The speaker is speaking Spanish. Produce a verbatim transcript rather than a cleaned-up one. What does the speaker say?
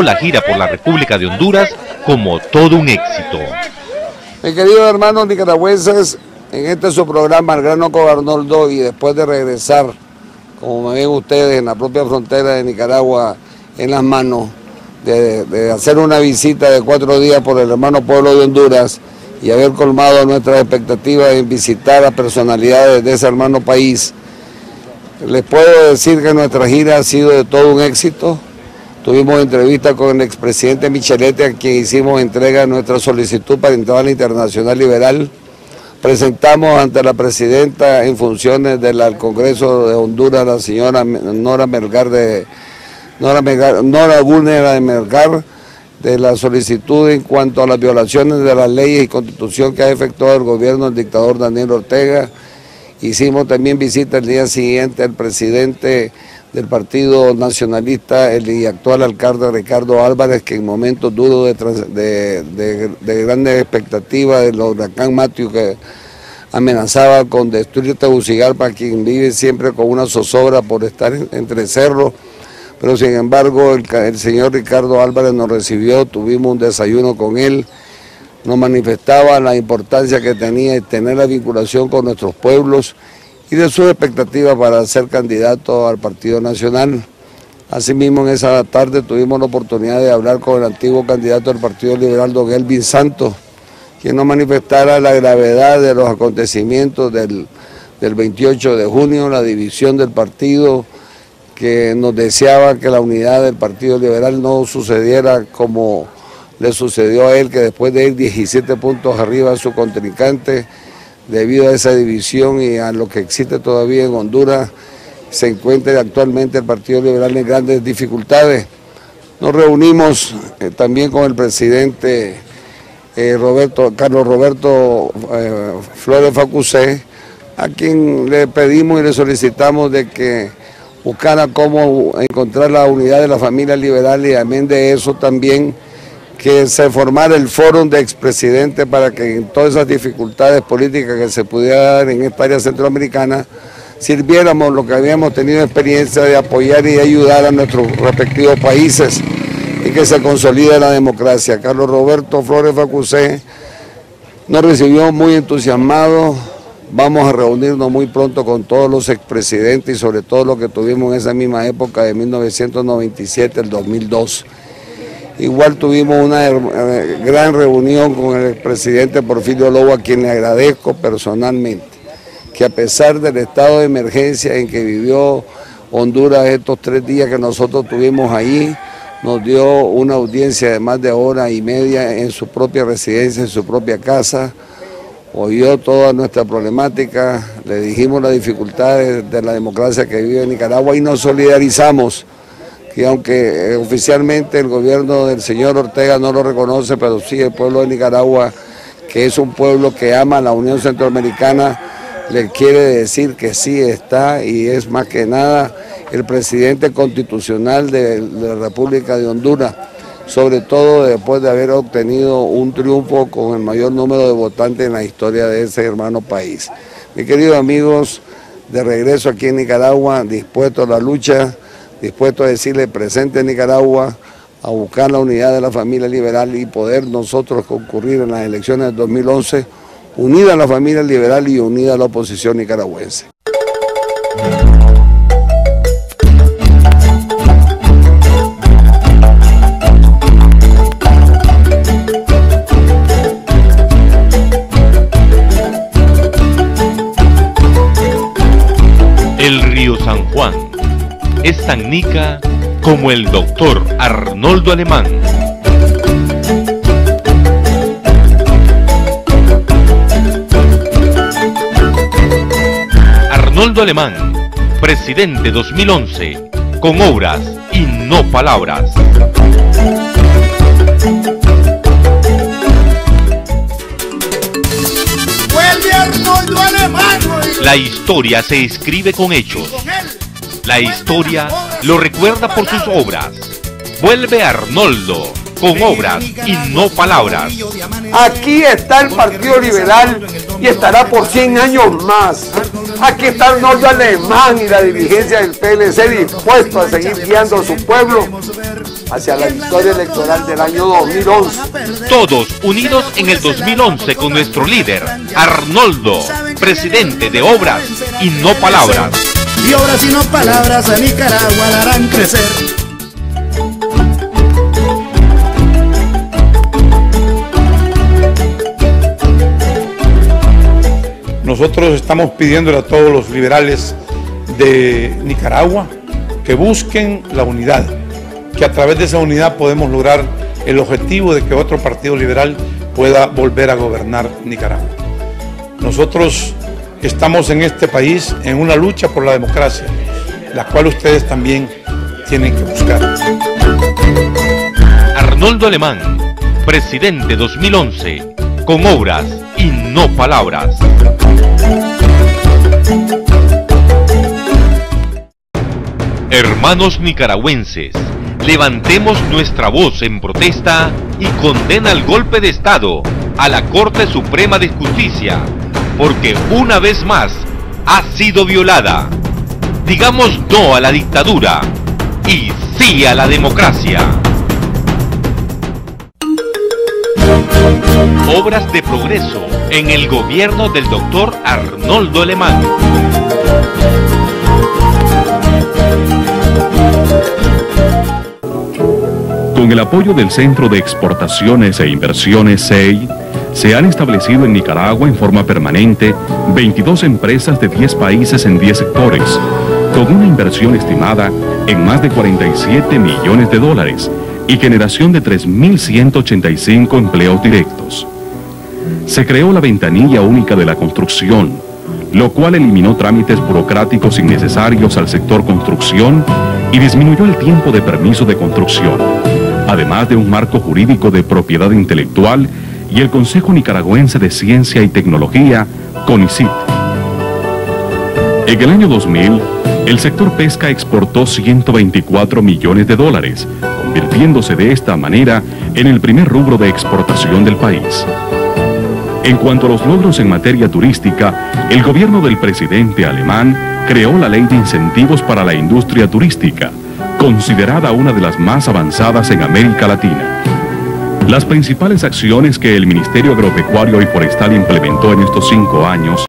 la gira por la República de Honduras como todo un éxito. Mis queridos hermanos nicaragüenses, en este su programa El Grano con Arnoldo, y después de regresar, como me ven ustedes, en la propia frontera de Nicaragua en las manos, de, de hacer una visita de cuatro días por el hermano pueblo de Honduras y haber colmado nuestras expectativas en visitar a personalidades de ese hermano país, les puedo decir que nuestra gira ha sido de todo un éxito. Tuvimos entrevista con el expresidente Micheletti, a quien hicimos entrega de nuestra solicitud para entrar a la Internacional Liberal. Presentamos ante la presidenta en funciones del Congreso de Honduras, la señora Nora Melgar de Nora, Melgar, Nora Gúnera de Melgar, de la solicitud en cuanto a las violaciones de las leyes y constitución que ha efectuado el gobierno del dictador Daniel Ortega. Hicimos también visita el día siguiente al presidente del Partido Nacionalista, el y actual alcalde Ricardo Álvarez, que en momentos duros de, de, de, de grandes expectativas del huracán Matthew, que amenazaba con destruir Tegucigalpa, quien vive siempre con una zozobra por estar entre cerros. Pero sin embargo el, el señor Ricardo Álvarez nos recibió, tuvimos un desayuno con él, nos manifestaba la importancia que tenía de tener la vinculación con nuestros pueblos y de sus expectativas para ser candidato al Partido Nacional. Asimismo, en esa tarde tuvimos la oportunidad de hablar con el antiguo candidato del Partido Liberal, don Elvin Santos, quien nos manifestara la gravedad de los acontecimientos del, del veintiocho de junio, la división del partido, que nos deseaba que la unidad del Partido Liberal no sucediera como le sucedió a él, que después de ir diecisiete puntos arriba a su contrincante, debido a esa división y a lo que existe todavía en Honduras, se encuentra actualmente el Partido Liberal en grandes dificultades. Nos reunimos eh, también con el presidente eh, Roberto, Carlos Roberto eh, Flores Facusé, a quien le pedimos y le solicitamos de que buscara cómo encontrar la unidad de la familia liberal, y amén de eso también que se formara el fórum de expresidentes para que en todas esas dificultades políticas que se pudiera dar en esta área centroamericana, sirviéramos lo que habíamos tenido experiencia de apoyar y ayudar a nuestros respectivos países y que se consolide la democracia. Carlos Roberto Flores Facusé nos recibió muy entusiasmado. Vamos a reunirnos muy pronto con todos los expresidentes y sobre todo los que tuvimos en esa misma época de mil novecientos noventa y siete al dos mil dos. Igual tuvimos una gran reunión con el expresidente Porfirio Lobo, a quien le agradezco personalmente, que a pesar del estado de emergencia en que vivió Honduras estos tres días que nosotros tuvimos ahí, nos dio una audiencia de más de hora y media en su propia residencia, en su propia casa, oyó toda nuestra problemática, le dijimos las dificultades de la democracia que vive en Nicaragua y nos solidarizamos, que aunque oficialmente el gobierno del señor Ortega no lo reconoce, pero sí el pueblo de Nicaragua, que es un pueblo que ama a la Unión Centroamericana, le quiere decir que sí está, y es más que nada el presidente constitucional de la República de Honduras, sobre todo después de haber obtenido un triunfo con el mayor número de votantes en la historia de ese hermano país. Mis queridos amigos, de regreso aquí en Nicaragua, dispuesto a la lucha, dispuesto a decirle presente en Nicaragua, a buscar la unidad de la familia liberal y poder nosotros concurrir en las elecciones del dos mil once, unida a la familia liberal y unida a la oposición nicaragüense. El río San Juan es tan nica como el doctor Arnoldo Alemán. Arnoldo Alemán, presidente dos mil once, con obras y no palabras. Vuelve Arnoldo Alemán. La historia se escribe con hechos. La historia lo recuerda por sus obras. Vuelve Arnoldo, con obras y no palabras. Aquí está el Partido Liberal y estará por cien años más. Aquí está Arnoldo Alemán y la dirigencia del P L C dispuesto a seguir guiando a su pueblo hacia la victoria electoral del año dos mil once. Todos unidos en el dos mil once con nuestro líder, Arnoldo, presidente de Obras y No Palabras. Y obras y no palabras a Nicaragua la harán crecer. Nosotros estamos pidiéndole a todos los liberales de Nicaragua que busquen la unidad, que a través de esa unidad podemos lograr el objetivo de que otro partido liberal pueda volver a gobernar Nicaragua. Nosotros estamos en este país en una lucha por la democracia, la cual ustedes también tienen que buscar. Arnoldo Alemán, presidente dos mil once, con obras y no palabras. Hermanos nicaragüenses, levantemos nuestra voz en protesta y condena el golpe de Estado a la Corte Suprema de Justicia, porque una vez más ha sido violada. Digamos no a la dictadura y sí a la democracia. Obras de progreso en el gobierno del doctor Arnoldo Alemán. Con el apoyo del Centro de Exportaciones e Inversiones C E I, se han establecido en Nicaragua en forma permanente veintidós empresas de diez países en diez sectores, con una inversión estimada en más de cuarenta y siete millones de dólares y generación de tres mil ciento ochenta y cinco empleos directos. Se creó la ventanilla única de la construcción, lo cual eliminó trámites burocráticos innecesarios al sector construcción y disminuyó el tiempo de permiso de construcción, además de un marco jurídico de propiedad intelectual y el Consejo Nicaragüense de Ciencia y Tecnología, CONICIT. En el año dos mil, el sector pesca exportó ciento veinticuatro millones de dólares, convirtiéndose de esta manera en el primer rubro de exportación del país. En cuanto a los logros en materia turística, el gobierno del presidente Alemán creó la Ley de Incentivos para la Industria Turística, considerada una de las más avanzadas en América Latina. Las principales acciones que el Ministerio Agropecuario y Forestal implementó en estos cinco años